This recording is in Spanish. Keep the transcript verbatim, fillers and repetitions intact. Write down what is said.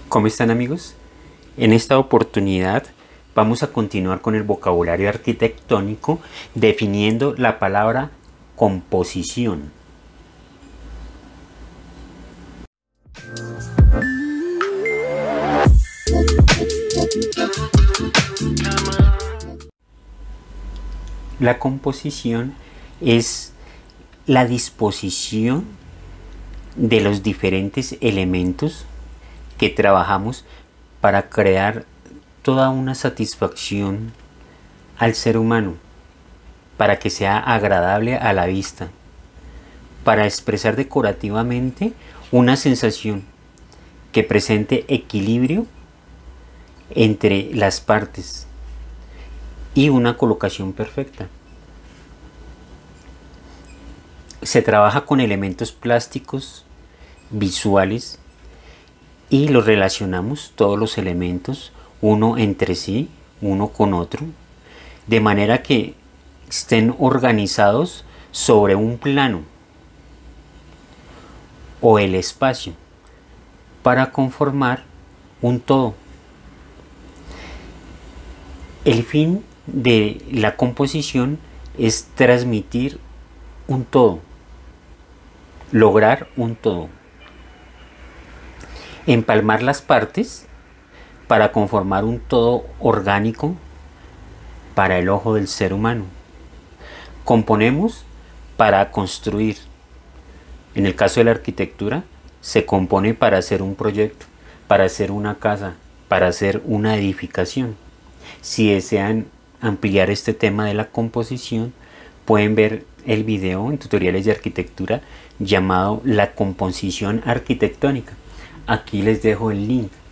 ¿Cómo están, amigos? En esta oportunidad vamos a continuar con el vocabulario arquitectónico definiendo la palabra composición. La composición es la disposición de los diferentes elementos que trabajamos para crear toda una satisfacción al ser humano, para que sea agradable a la vista, para expresar decorativamente una sensación que presente equilibrio entre las partes y una colocación perfecta. Se trabaja con elementos plásticos, visuales, y los relacionamos todos los elementos uno entre sí, uno con otro, de manera que estén organizados sobre un plano o el espacio para conformar un todo. El fin de la composición es transmitir un todo, lograr un todo. Empalmar las partes para conformar un todo orgánico para el ojo del ser humano. Componemos para construir. En el caso de la arquitectura, se compone para hacer un proyecto, para hacer una casa, para hacer una edificación. Si desean ampliar este tema de la composición, pueden ver el video en tutoriales de arquitectura llamado La composición arquitectónica. Aquí les dejo el link